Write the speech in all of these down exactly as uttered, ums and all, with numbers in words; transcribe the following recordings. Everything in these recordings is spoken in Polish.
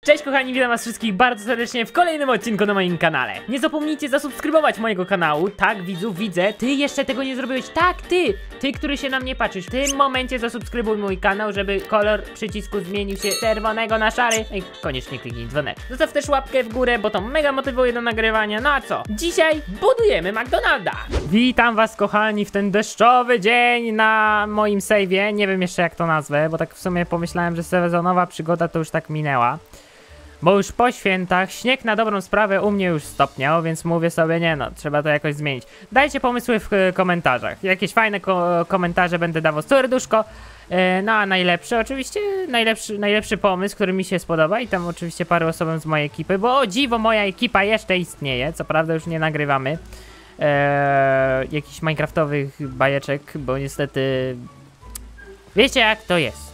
Cześć kochani, witam was wszystkich bardzo serdecznie w kolejnym odcinku na moim kanale. Nie zapomnijcie zasubskrybować mojego kanału. Tak, widzów, widzę, ty jeszcze tego nie zrobiłeś. Tak, ty, ty, który się na mnie patrzysz. W tym momencie zasubskrybuj mój kanał, żeby kolor przycisku zmienił się z czerwonego na szary. No i koniecznie kliknij dzwonek. Zostaw też łapkę w górę, bo to mega motywuje do nagrywania. No a co? Dzisiaj budujemy McDonalda. Witam was kochani w ten deszczowy dzień na moim save'ie. Nie wiem jeszcze jak to nazwę, bo tak w sumie pomyślałem, że sezonowa przygoda to już tak minęła. Bo już po świętach śnieg na dobrą sprawę u mnie już stopniał, więc mówię sobie, nie no, trzeba to jakoś zmienić. Dajcie pomysły w komentarzach. Jakieś fajne ko komentarze będę dawał serduszko. E, no a najlepszy, oczywiście, najlepszy, najlepszy pomysł, który mi się spodoba i tam oczywiście parę osobom z mojej ekipy, bo o dziwo moja ekipa jeszcze istnieje, co prawda już nie nagrywamy e, jakichś minecraftowych bajeczek, bo niestety wiecie jak to jest.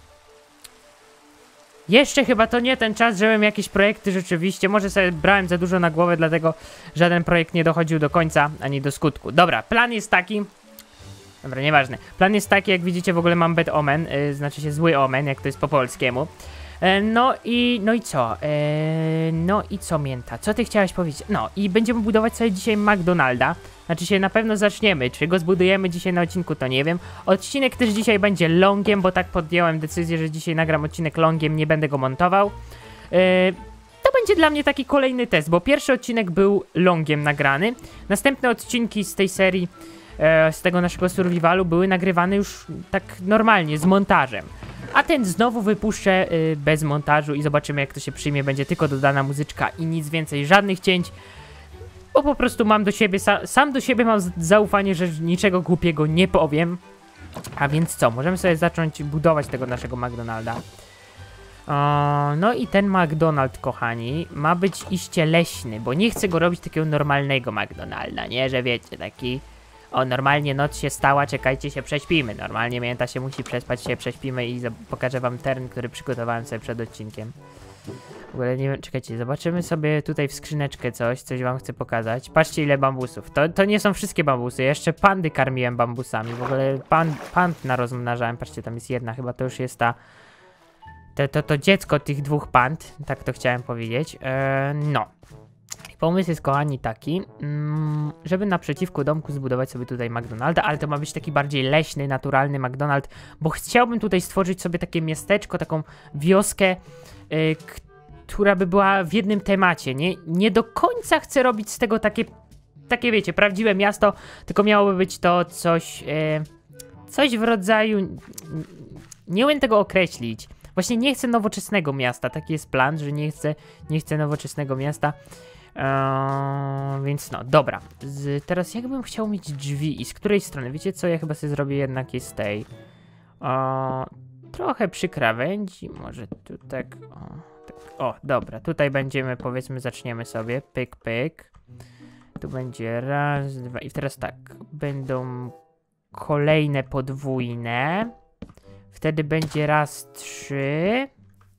Jeszcze chyba to nie ten czas, żebym jakieś projekty rzeczywiście, może sobie brałem za dużo na głowę, dlatego żaden projekt nie dochodził do końca, ani do skutku. Dobra, plan jest taki, dobra, nieważne. Plan jest taki, jak widzicie w ogóle mam bad omen, yy, znaczy się zły omen, jak to jest po polskiemu. E, no i, no i co? E, no i co, Mięta? Co ty chciałaś powiedzieć? No i będziemy budować sobie dzisiaj McDonalda. Znaczy się na pewno zaczniemy. Czy go zbudujemy dzisiaj na odcinku, to nie wiem. Odcinek też dzisiaj będzie longiem, bo tak podjąłem decyzję, że dzisiaj nagram odcinek longiem, nie będę go montował. E, to będzie dla mnie taki kolejny test, bo pierwszy odcinek był longiem nagrany. Następne odcinki z tej serii, e, z tego naszego survivalu były nagrywane już tak normalnie, z montażem. A ten znowu wypuszczę y, bez montażu i zobaczymy jak to się przyjmie. Będzie tylko dodana muzyczka i nic więcej, żadnych cięć. Bo po prostu mam do siebie, sa sam do siebie mam zaufanie, że niczego głupiego nie powiem. A więc co, możemy sobie zacząć budować tego naszego McDonalda. O, no i ten McDonald, kochani, ma być iście leśny, bo nie chcę go robić takiego normalnego McDonalda, nie? Że wiecie, taki... O, normalnie noc się stała, czekajcie, się prześpimy. Normalnie Mięta się musi przespać, się prześpimy i pokażę wam teren, który przygotowałem sobie przed odcinkiem. W ogóle nie wiem, czekajcie, zobaczymy sobie tutaj w skrzyneczkę coś, coś wam chcę pokazać. Patrzcie ile bambusów. To, to nie są wszystkie bambusy, jeszcze pandy karmiłem bambusami. W ogóle pan, pand narozmnażałem, patrzcie, tam jest jedna, chyba to już jest ta... To, to, to dziecko tych dwóch pand, tak to chciałem powiedzieć. Eee, no. Pomysł jest, kochani, taki, mm, żeby naprzeciwko domku zbudować sobie tutaj McDonalda, ale to ma być taki bardziej leśny, naturalny McDonald, bo chciałbym tutaj stworzyć sobie takie miasteczko, taką wioskę, y, która by była w jednym temacie, nie? Nie do końca chcę robić z tego takie, takie wiecie, prawdziwe miasto, tylko miałoby być to coś, y, coś w rodzaju, nie umiem tego określić. Właśnie nie chcę nowoczesnego miasta, taki jest plan, że nie chcę, nie chcę nowoczesnego miasta. Eee, więc no, dobra. Z, teraz jakbym chciał mieć drzwi i z której strony? Wiecie co, ja chyba sobie zrobię jednak je z tej. Eee, trochę przy krawędzi, może tu tak o, tak. O, dobra, tutaj będziemy, powiedzmy, zaczniemy sobie. Pyk, pyk. Tu będzie raz, dwa i teraz tak. Będą kolejne podwójne. Wtedy będzie raz, trzy.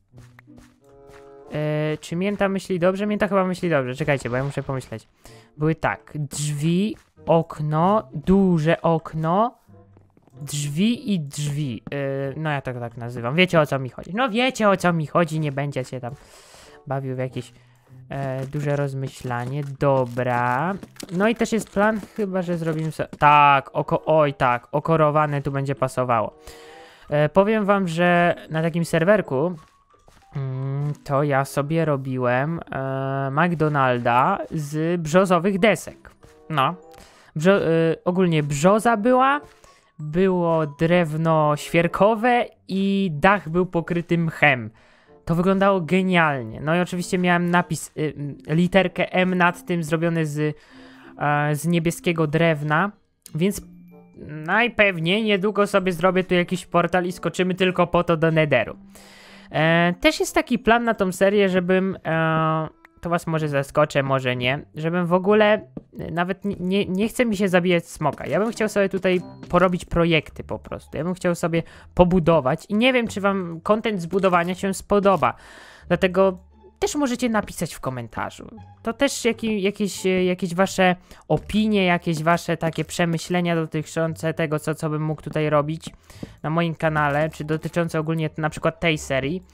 Yy, czy Mięta myśli dobrze? Mięta chyba myśli dobrze. Czekajcie, bo ja muszę pomyśleć. Były tak. Drzwi, okno, duże okno, drzwi i drzwi. Yy, no ja to tak nazywam. Wiecie o co mi chodzi. No wiecie o co mi chodzi. Nie będzie się tam bawił w jakieś yy, duże rozmyślanie. Dobra. No i też jest plan, chyba że zrobimy sobie... Tak, oko... oj tak, okorowane tu będzie pasowało. Yy, powiem wam, że na takim serwerku to ja sobie robiłem e, McDonalda z brzozowych desek. No. Brzo, e, ogólnie brzoza była, było drewno świerkowe i dach był pokryty mchem. To wyglądało genialnie. No i oczywiście miałem napis, e, literkę M nad tym zrobiony z, e, z niebieskiego drewna, więc najpewniej niedługo sobie zrobię tu jakiś portal i skoczymy tylko po to do Netheru. E, też jest taki plan na tą serię, żebym, e, to was może zaskoczę, może nie, żebym w ogóle, nawet nie, nie chce mi się zabijać smoka, ja bym chciał sobie tutaj porobić projekty po prostu, ja bym chciał sobie pobudować i nie wiem, czy wam content zbudowania się spodoba, dlatego też możecie napisać w komentarzu. To też jaki, jakieś, jakieś wasze opinie, jakieś wasze takie przemyślenia dotyczące tego, co, co bym mógł tutaj robić na moim kanale, czy dotyczące ogólnie na przykład tej serii.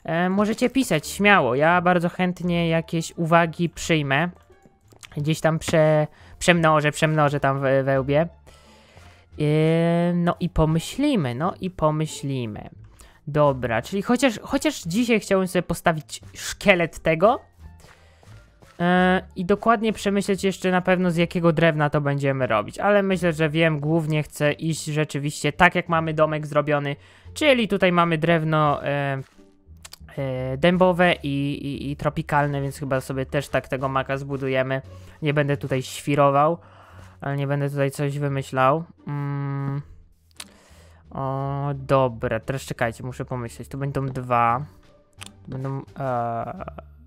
E, możecie pisać śmiało, ja bardzo chętnie jakieś uwagi przyjmę. Gdzieś tam prze, przemnożę, przemnożę tam we, we łbie. E, no i pomyślimy, no i pomyślimy. Dobra, czyli chociaż, chociaż dzisiaj chciałem sobie postawić szkielet tego. E, I dokładnie przemyśleć jeszcze na pewno z jakiego drewna to będziemy robić. Ale myślę, że wiem, głównie chcę iść rzeczywiście tak jak mamy domek zrobiony. Czyli tutaj mamy drewno e, e, dębowe i, i, i tropikalne, więc chyba sobie też tak tego maka zbudujemy. Nie będę tutaj świrował, ale nie będę tutaj coś wymyślał. Mm. O, dobra, teraz czekajcie, muszę pomyśleć. Tu będą dwa. Tu będą e,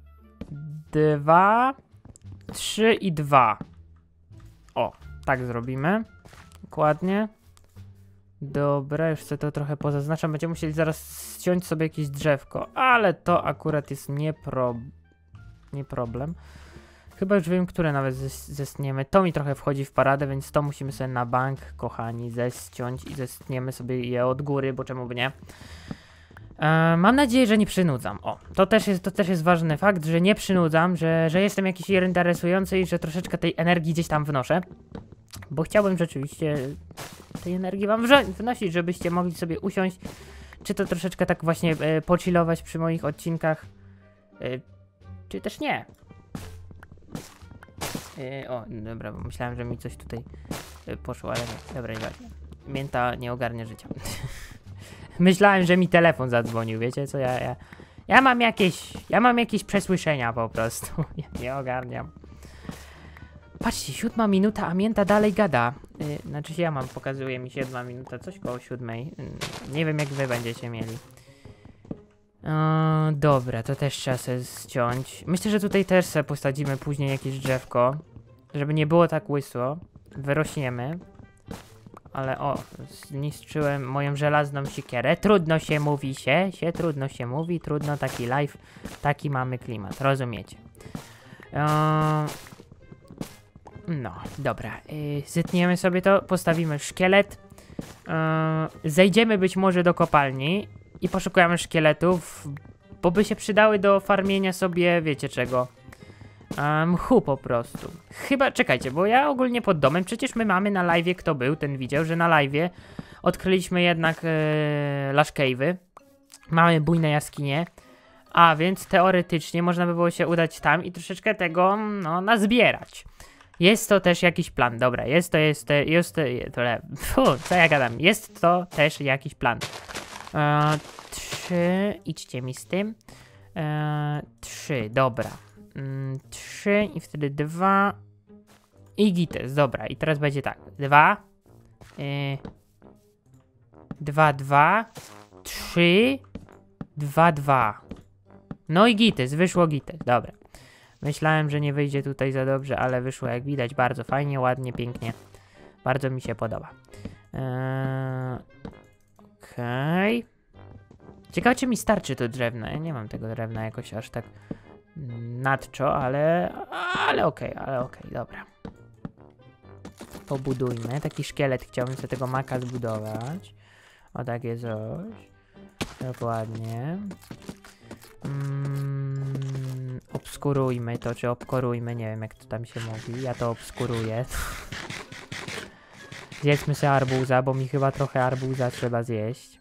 dwa, trzy i dwa. O, tak zrobimy. Dokładnie. Dobra, już sobie to trochę pozaznaczam. Będziemy musieli zaraz ściąć sobie jakieś drzewko, ale to akurat jest nie, pro... nie problem. Chyba już wiem, które nawet zestniemy. To mi trochę wchodzi w paradę, więc to musimy sobie na bank, kochani, zestiąć i zestniemy sobie je od góry, bo czemu by nie. E, mam nadzieję, że nie przynudzam. O, to też jest, to też jest ważny fakt, że nie przynudzam, że, że jestem jakiś interesujący i że troszeczkę tej energii gdzieś tam wnoszę. Bo chciałbym rzeczywiście tej energii wam wnosić, żebyście mogli sobie usiąść, czy to troszeczkę tak właśnie e, pochillować przy moich odcinkach, e, czy też nie. E, o, dobra, bo myślałem, że mi coś tutaj e, poszło, ale nie, dobra, nieważne. Mięta nie ogarnia życia. Myślałem, że mi telefon zadzwonił, wiecie co, ja, ja, ja mam jakieś, ja mam jakieś przesłyszenia po prostu, nie, nie ogarniam. Patrzcie, siódma minuta, a Mięta dalej gada. Yy, znaczy ja mam, pokazuje mi siódma minuta, coś koło siódmej. Yy, nie wiem jak wy będziecie mieli. Yy, dobra, to też trzeba sobie ściąć. Myślę, że tutaj też sobie posadzimy później jakieś drzewko. Żeby nie było tak łysło. Wyrośniemy. Ale o, zniszczyłem moją żelazną siekierę. Trudno się mówi się, się trudno się mówi, trudno taki live, taki mamy klimat, rozumiecie. Yy, No, dobra, yy, zetniemy sobie to, postawimy szkielet, yy, zejdziemy być może do kopalni i poszukujemy szkieletów, bo by się przydały do farmienia sobie, wiecie czego, yy, mchu po prostu. Chyba, czekajcie, bo ja ogólnie pod domem, przecież my mamy na live'ie, kto był, ten widział, że na live'ie odkryliśmy jednak yy, Lush Cave'y, mamy bujne jaskinie. A więc teoretycznie można by było się udać tam i troszeczkę tego, no, nazbierać. Jest to też jakiś plan, dobra, jest to, jest to, jest to, to fu, co ja gadam, jest to też jakiś plan. E, trzy, idźcie mi z tym. E, trzy, dobra. Mm, trzy i wtedy dwa. I gites, dobra, i teraz będzie tak, dwa. E, dwa, dwa. Trzy. Dwa, dwa. No i gites, wyszło gites, dobra. Myślałem, że nie wyjdzie tutaj za dobrze, ale wyszło jak widać bardzo fajnie, ładnie, pięknie. Bardzo mi się podoba. Eee, Okej. Okay. Ciekawe, czy mi starczy to drewno. Ja nie mam tego drewna jakoś aż tak nadczo, ale... Ale okej, okay, ale okej, okay, dobra. Pobudujmy. Taki szkielet chciałbym sobie tego maka zbudować. O, takie coś. Dokładnie. Mm, obskurujmy to, czy obkorujmy, nie wiem jak to tam się mówi, ja to obskuruję. Zjedzmy sobie arbuza, bo mi chyba trochę arbuza trzeba zjeść.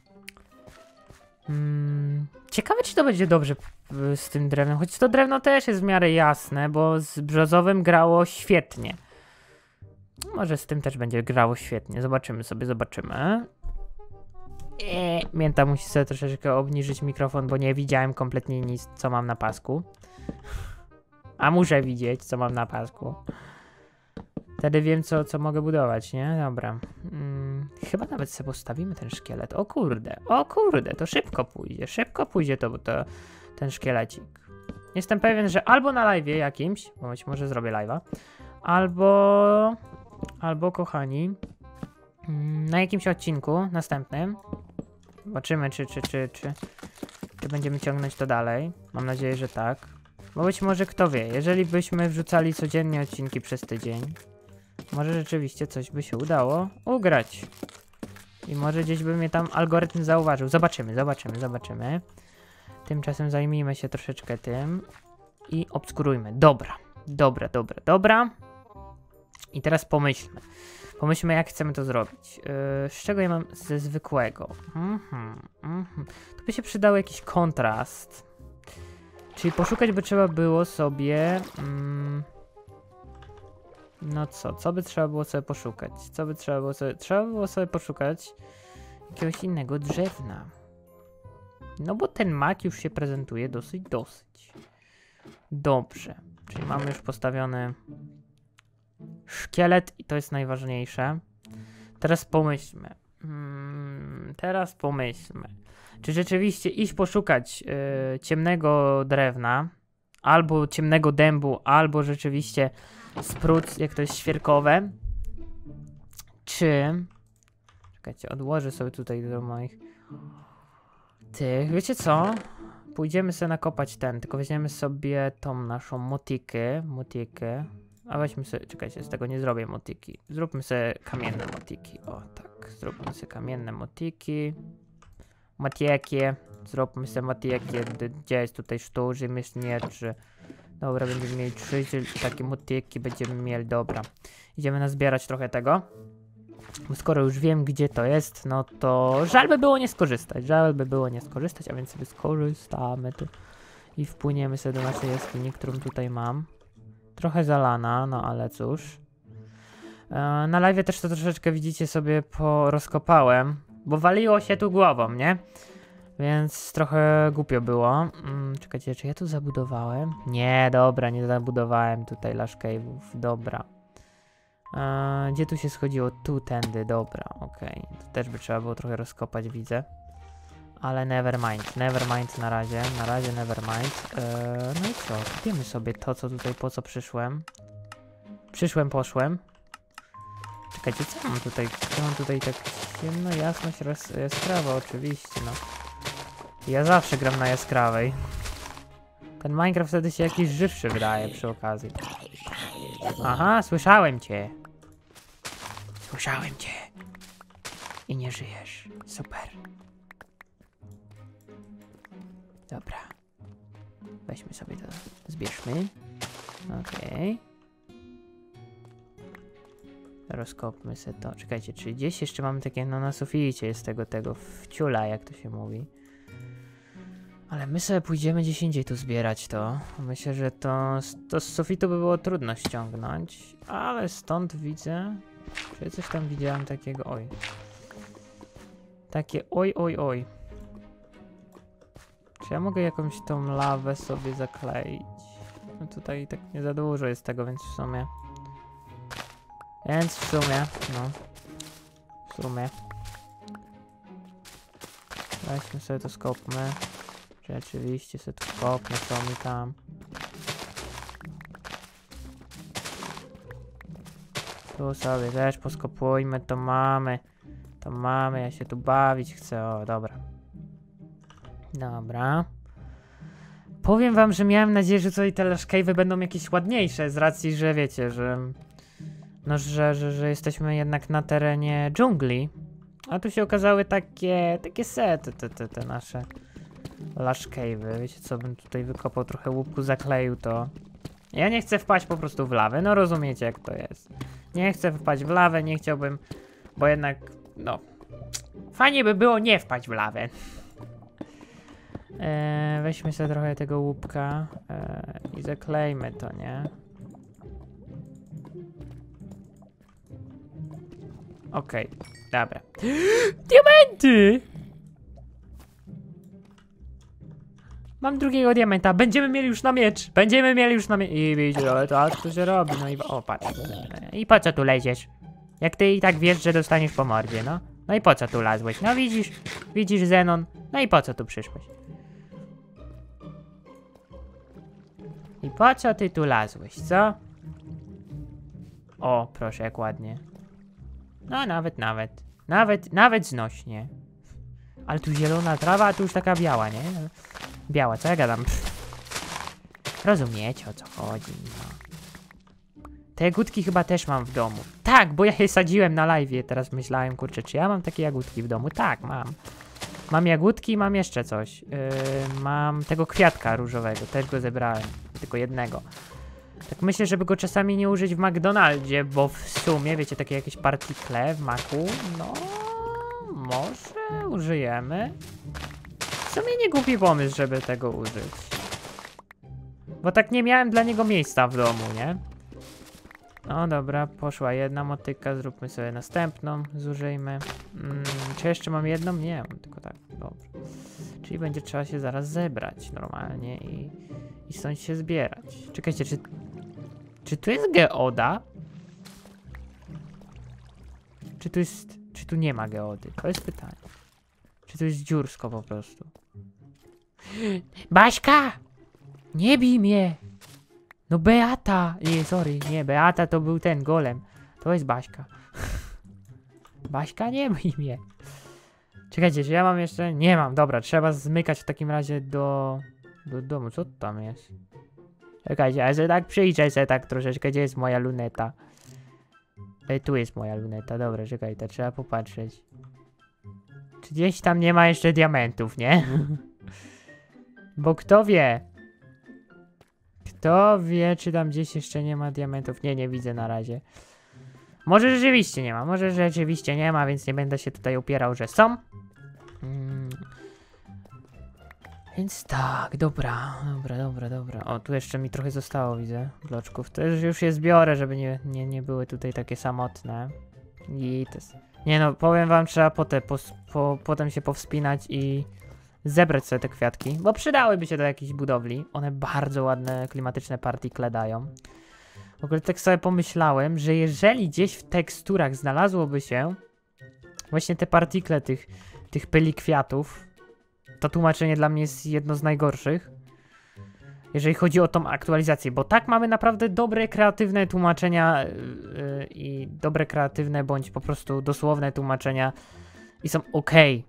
Mm, ciekawe czy to będzie dobrze z tym drewnem, choć to drewno też jest w miarę jasne, bo z brzozowym grało świetnie. Może z tym też będzie grało świetnie, zobaczymy sobie, zobaczymy. Eee, Mięta musi sobie troszeczkę obniżyć mikrofon, bo nie widziałem kompletnie nic, co mam na pasku. A muszę widzieć, co mam na pasku. Wtedy wiem, co, co mogę budować, nie? Dobra. Hmm, chyba nawet sobie postawimy ten szkielet. O kurde, o kurde, to szybko pójdzie. Szybko pójdzie to, to ten szkielecik. Jestem pewien, że albo na live'ie jakimś, bo być może zrobię live'a, albo... Albo, kochani... Na jakimś odcinku następnym zobaczymy, czy, czy, czy, czy, czy będziemy ciągnąć to dalej. Mam nadzieję, że tak. Bo być może kto wie, jeżeli byśmy wrzucali codziennie odcinki przez tydzień, może rzeczywiście coś by się udało ugrać. I może gdzieś by mnie tam algorytm zauważył. Zobaczymy, zobaczymy, zobaczymy. Tymczasem zajmijmy się troszeczkę tym i obskurujmy. Dobra, dobra, dobra, dobra. I teraz pomyślmy. Pomyślmy, jak chcemy to zrobić. Yy, z czego ja mam ze zwykłego? Mhm, mhm. To by się przydał jakiś kontrast. Czyli poszukać by trzeba było sobie... Mm, no co? Co by trzeba było sobie poszukać? Co by trzeba było sobie... Trzeba by było sobie poszukać jakiegoś innego drzewna. No bo ten mak już się prezentuje dosyć, dosyć. Dobrze. Czyli mamy już postawiony szkielet i to jest najważniejsze. Teraz pomyślmy. Hmm, teraz pomyślmy. Czy rzeczywiście iść poszukać yy, ciemnego drewna, albo ciemnego dębu, albo rzeczywiście spród, jak to jest świerkowe. Czy... Czekajcie, odłożę sobie tutaj do moich... Tych, wiecie co? Pójdziemy sobie nakopać ten, tylko weźmiemy sobie tą naszą motykę, motykę. A weźmy sobie, czekajcie, z tego nie zrobię motyki. Zróbmy sobie kamienne motyki. O tak, zróbmy sobie kamienne motyki. Matiekie. Zróbmy sobie matiekie. Gdzie jest tutaj sztuży, myślnieczy. Dobra, będziemy mieli trzy takie motyki, będziemy mieli, dobra. Idziemy nazbierać trochę tego. Bo skoro już wiem, gdzie to jest, no to żal by było nie skorzystać. Żal by było nie skorzystać, a więc sobie skorzystamy tu. I wpłyniemy sobie do naszej jaskini, którą tutaj mam. Trochę zalana, no ale cóż. E, na live też to troszeczkę, widzicie, sobie porozkopałem, bo waliło się tu głową, nie? Więc trochę głupio było. Hmm, czekajcie, czy ja tu zabudowałem? Nie, dobra, nie zabudowałem tutaj Lush Cave'ów, dobra. E, gdzie tu się schodziło? Tu, tędy, dobra, okej. Okay. To też by trzeba było trochę rozkopać, widzę. Ale never mind, never mind na razie, na razie never mind. Eee, no i co, kupiemy sobie to, co tutaj, po co przyszłem. Przyszłem, poszłem. Czekajcie, co mam tutaj? Co mam tutaj tak ciemno, jasność, jaskrawa, oczywiście, no. Ja zawsze gram na jaskrawej. Ten Minecraft wtedy się jakiś żywszy wydaje przy okazji. Aha, słyszałem cię. Słyszałem cię. I nie żyjesz. Super. Dobra. Weźmy sobie to. Zbierzmy. Okej. Okay. Rozkopmy sobie to. Czekajcie, czy gdzieś jeszcze mamy takie, no na suficie jest tego, tego wciula, jak to się mówi. Ale my sobie pójdziemy gdzieś indziej tu zbierać to. Myślę, że to, to z sufitu by było trudno ściągnąć. Ale stąd widzę... Czy ja coś tam widziałem takiego? Oj. Takie oj, oj, oj. Czy ja mogę jakąś tą lawę sobie zakleić? No tutaj tak nie za dużo jest tego, więc w sumie... Więc w sumie, no. W sumie. Weźmy sobie to, skopmy. Rzeczywiście sobie to skopmy, co mi tam. Tu sobie też poskopujmy, to mamy. To mamy, ja się tu bawić chcę, o dobra. Dobra. Powiem wam, że miałem nadzieję, że tutaj te Lush Cave'y będą jakieś ładniejsze, z racji, że wiecie, że... No, że, że, że jesteśmy jednak na terenie dżungli. A tu się okazały takie, takie sety, te, te, te nasze Lush Cave'y. Wiecie co, bym tutaj wykopał trochę łupku, zakleił to. Ja nie chcę wpaść po prostu w lawę, no rozumiecie jak to jest. Nie chcę wpaść w lawę, nie chciałbym, bo jednak, no... Fajnie by było nie wpaść w lawę. Eee, weźmy sobie trochę tego łupka eee, i zaklejmy to, nie? Okej, okay, dobra. Diamenty! Mam drugiego diamenta. Będziemy mieli już na miecz. Będziemy mieli już na miecz. I widzisz, ale to co się robi. No i o, patrz. I po co tu leziesz? Jak ty i tak wiesz, że dostaniesz po mordzie, no. No i po co tu lazłeś? No widzisz, widzisz Zenon. No i po co tu przyszłeś? I po co ty tu lazłeś, co? O, proszę, jak ładnie. No nawet, nawet. Nawet, nawet znośnie. Ale tu zielona trawa, a tu już taka biała, nie? Biała, co ja gadam? Pff. Rozumiecie, o co chodzi, no. Te jagódki chyba też mam w domu. Tak, bo ja je sadziłem na live'ie. Teraz myślałem, kurczę, czy ja mam takie jagódki w domu? Tak, mam. Mam jagódki, mam jeszcze coś. Yy, mam tego kwiatka różowego, też go zebrałem. Tylko jednego. Tak myślę, żeby go czasami nie użyć w McDonaldzie, bo w sumie, wiecie, takie jakieś partikle w maku, no może użyjemy. W sumie nie głupi pomysł, żeby tego użyć. Bo tak nie miałem dla niego miejsca w domu, nie? No dobra, poszła jedna motyka, zróbmy sobie następną, zużyjmy. Mm, czy jeszcze mam jedną? Nie, mam tylko tak, dobrze. Czyli będzie trzeba się zaraz zebrać normalnie i, i stąd się zbierać. Czekajcie, czy, czy tu jest geoda? Czy tu jest, czy tu nie ma geody? To jest pytanie. Czy tu jest dziursko po prostu? Baśka! Nie bij mnie! No Beata! Nie, sorry, nie, Beata to był ten golem. To jest Baśka. Baśka, nie bij mnie. Czekajcie, czy ja mam jeszcze? Nie mam, dobra, trzeba zmykać w takim razie do... do domu, co tam jest? Czekajcie, ja sobie tak przyjrzę sobie tak troszeczkę, gdzie jest moja luneta? Ej, tu jest moja luneta, dobra, czekaj, to trzeba popatrzeć. Czy gdzieś tam nie ma jeszcze diamentów, nie? Bo kto wie? Kto wie, czy tam gdzieś jeszcze nie ma diamentów? Nie, nie widzę na razie. Może rzeczywiście nie ma, może rzeczywiście nie ma, więc nie będę się tutaj upierał, że są. Hmm. Więc tak, dobra, dobra, dobra, dobra. O, tu jeszcze mi trochę zostało, widzę, bloczków. To już, już je zbiorę, żeby nie, nie, nie były tutaj takie samotne. I to jest... Nie no, powiem wam, trzeba potem, po, po, potem się powspinać i zebrać sobie te kwiatki, bo przydałyby się do jakiejś budowli. One bardzo ładne, klimatyczne partikle dają. W ogóle tak sobie pomyślałem, że jeżeli gdzieś w teksturach znalazłoby się właśnie te partikle tych, tych pyli kwiatów, to tłumaczenie dla mnie jest jedno z najgorszych, jeżeli chodzi o tą aktualizację, bo tak mamy naprawdę dobre, kreatywne tłumaczenia yy, i dobre, kreatywne, bądź po prostu dosłowne tłumaczenia i są ok,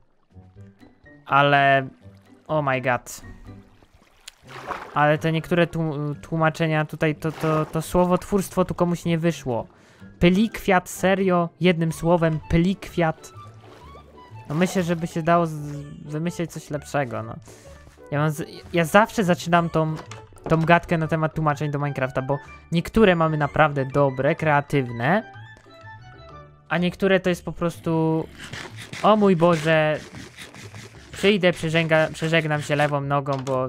ale oh my god, ale te niektóre tłumaczenia tutaj, to, to, to słowotwórstwo tu komuś nie wyszło. Pylikwiat, serio, jednym słowem, pylikwiat. No myślę, żeby się dało wymyślić coś lepszego, no. Ja, mam z ja zawsze zaczynam tą, tą gadkę na temat tłumaczeń do Minecrafta, bo niektóre mamy naprawdę dobre, kreatywne, a niektóre to jest po prostu... O mój Boże, przyjdę, przeżegnam się lewą nogą, bo...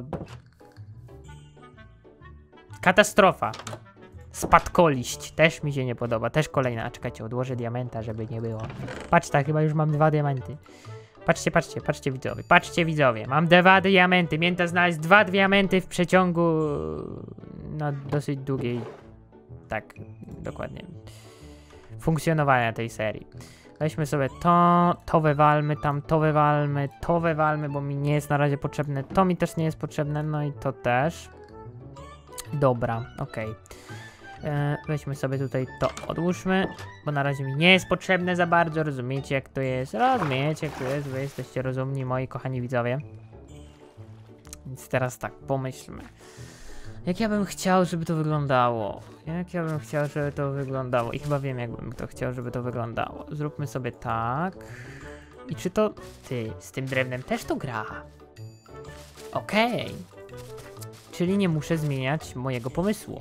Katastrofa. Spadkoliść. Też mi się nie podoba. Też kolejna. A czekajcie, odłożę diamenta, żeby nie było. Patrz, tak, chyba już mam dwa diamenty. Patrzcie, patrzcie, patrzcie widzowie. Patrzcie widzowie. Mam dwa diamenty. Miałem znaleźć dwa diamenty w przeciągu... No, dosyć długiej... Tak, dokładnie. Funkcjonowania tej serii. Weźmy sobie to, to wywalmy, tam to wywalmy, to wywalmy, bo mi nie jest na razie potrzebne. To mi też nie jest potrzebne, no i to też. Dobra, okej. Okay. E, weźmy sobie tutaj to, odłóżmy, bo na razie mi nie jest potrzebne za bardzo, rozumiecie jak to jest, rozumiecie jak to jest, wy jesteście rozumni, moi kochani widzowie. Więc teraz tak, pomyślmy. Jak ja bym chciał, żeby to wyglądało? Jak ja bym chciał, żeby to wyglądało? I chyba wiem, jak bym to chciał, żeby to wyglądało. Zróbmy sobie tak. I czy to... Ty, z tym drewnem też to gra? Okej. Okay. Czyli nie muszę zmieniać mojego pomysłu.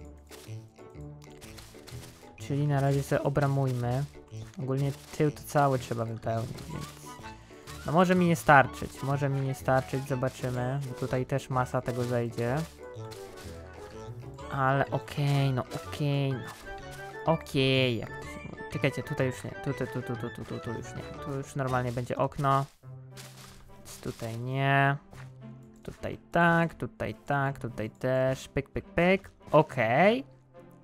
Czyli na razie sobie obramujmy. Ogólnie tył to cały trzeba wypełnić, więc... No może mi nie starczyć, może mi nie starczyć, zobaczymy. Bo tutaj też masa tego zejdzie. Ale okej, okay, no okej, okay, no. Okej, okay, jak to się mówi. Czekajcie, tutaj już nie, tu, tu, tu, tu, tu, tu, tu, tu już nie. Tu już normalnie będzie okno. Więc tutaj nie. Tutaj tak, tutaj tak, tutaj też. Pyk, pyk, pyk. Okej. Okay.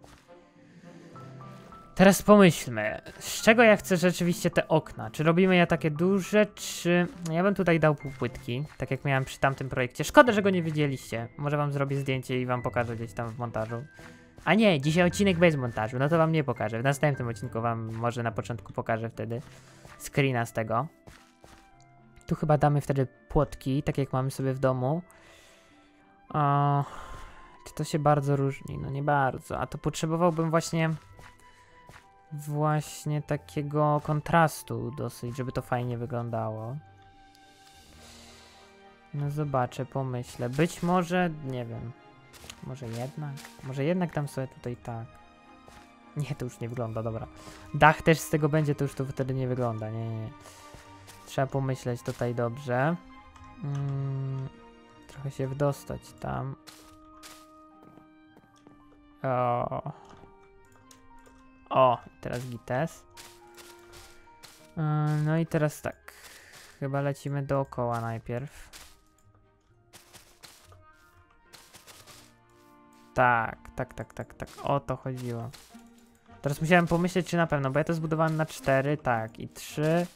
Teraz pomyślmy, z czego ja chcę rzeczywiście te okna? Czy robimy je takie duże, czy... Ja bym tutaj dał półpłytki, tak jak miałem przy tamtym projekcie. Szkoda, że go nie widzieliście. Może wam zrobię zdjęcie i wam pokażę gdzieś tam w montażu. A nie, dzisiaj odcinek bez montażu, no to wam nie pokażę. W następnym odcinku wam może na początku pokażę wtedy screena z tego. Tu chyba damy wtedy płotki, tak jak mamy sobie w domu. O, czy to się bardzo różni? No nie bardzo, a to potrzebowałbym właśnie... Właśnie takiego kontrastu dosyć, żeby to fajnie wyglądało. No zobaczę, pomyślę. Być może, nie wiem. Może jednak? Może jednak tam sobie tutaj tak. Nie, to już nie wygląda, dobra. Dach też z tego będzie, to już to wtedy nie wygląda, nie, nie, nie. Trzeba pomyśleć tutaj dobrze. Mm, trochę się wdostać tam. O. O, teraz gites. Yy, no i teraz tak. Chyba lecimy dookoła najpierw. Tak, tak, tak, tak, tak. O to chodziło. Teraz musiałem pomyśleć, czy na pewno, bo ja to zbudowałem na cztery, tak, i trzy.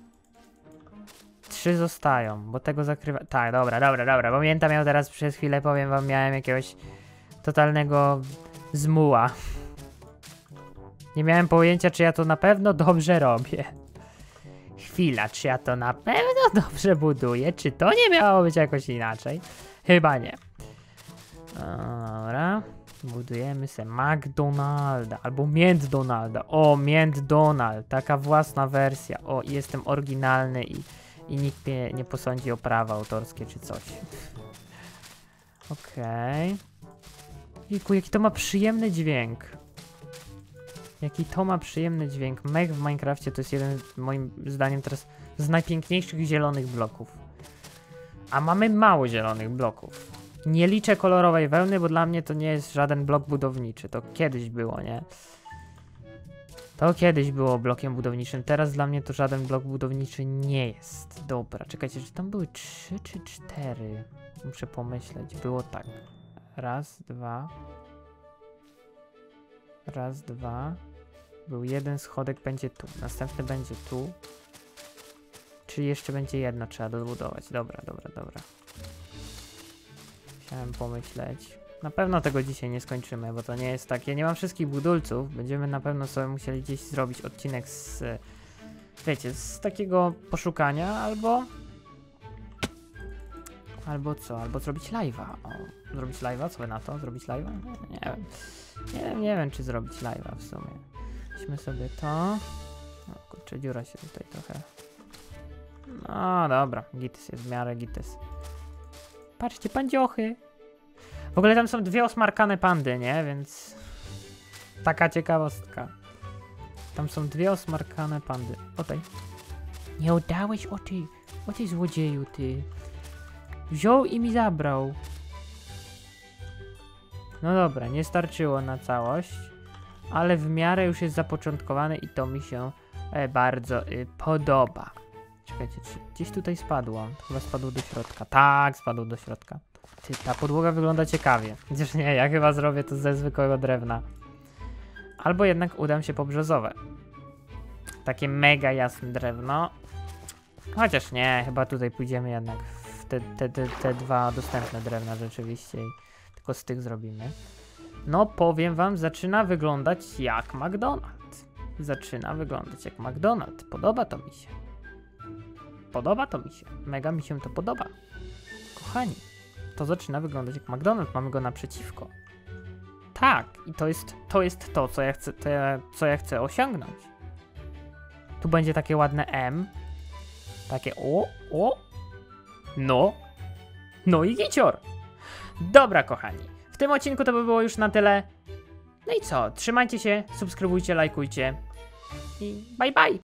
Trzy zostają, bo tego zakrywa... Tak, dobra, dobra, dobra. Pamiętam, ja teraz przez chwilę, powiem wam, miałem jakiegoś totalnego zmuła. Nie miałem pojęcia, czy ja to na pewno dobrze robię. Chwila, czy ja to na pewno dobrze buduję? Czy to nie miało być jakoś inaczej? Chyba nie. Dobra. Budujemy se McDonalda albo Mięt Donalda. O, Mięt Donald. Taka własna wersja. O, jestem oryginalny i, i nikt mnie nie posądzi o prawa autorskie czy coś. Okej. Okay. Jejku, jaki to ma przyjemny dźwięk. Jaki to ma przyjemny dźwięk. Mech w Minecrafcie to jest jeden, moim zdaniem, teraz z najpiękniejszych zielonych bloków. A mamy mało zielonych bloków. Nie liczę kolorowej wełny, bo dla mnie to nie jest żaden blok budowniczy. To kiedyś było, nie? To kiedyś było blokiem budowniczym. Teraz dla mnie to żaden blok budowniczy nie jest. Dobra, czekajcie, czy tam były trzy czy cztery? Muszę pomyśleć. Było tak. Raz, dwa. Raz, dwa. Był jeden schodek, będzie tu. Następny będzie tu. Czyli jeszcze będzie jedno, trzeba dobudować. Dobra, dobra, dobra. Chciałem pomyśleć. Na pewno tego dzisiaj nie skończymy, bo to nie jest tak. Ja nie mam wszystkich budulców. Będziemy na pewno sobie musieli gdzieś zrobić odcinek z... Wiecie, z takiego poszukania, albo... Albo co? Albo zrobić live'a. O, zrobić live'a? Co wy na to? Zrobić live'a? Nie, nie wiem. Nie wiem, nie wiem, czy zrobić live'a w sumie. Weźmy sobie to. O kurczę, dziura się tutaj trochę... No dobra, gites jest w miarę gites. Patrzcie, pandziochy. W ogóle tam są dwie osmarkane pandy, nie? Więc... Taka ciekawostka. Tam są dwie osmarkane pandy. O tej. Nie oddałeś, o ty. O ty złodzieju, ty. Wziął i mi zabrał. No dobra, nie starczyło na całość. Ale w miarę już jest zapoczątkowane i to mi się e, bardzo y, podoba. Czekajcie, czy gdzieś tutaj spadło? Chyba spadło do środka. Tak, spadło do środka. Ty, ta podłoga wygląda ciekawie. Chociaż nie, ja chyba zrobię to ze zwykłego drewna. Albo jednak udam się po brzozowe. Takie mega jasne drewno. Chociaż nie, chyba tutaj pójdziemy jednak w te, te, te, te dwa dostępne drewna rzeczywiście. I tylko z tych zrobimy. No powiem wam, zaczyna wyglądać jak McDonald's. Zaczyna wyglądać jak McDonald's. Podoba to mi się. Podoba to mi się. Mega mi się to podoba. Kochani, to zaczyna wyglądać jak McDonald's. Mamy go naprzeciwko. Tak, i to jest to, jest to co ja chcę, to ja, co ja chcę osiągnąć. Tu będzie takie ładne M. Takie o, o. No. No i gicior. Dobra, kochani. W tym odcinku to by było już na tyle. No i co? Trzymajcie się, subskrybujcie, lajkujcie. I bye bye.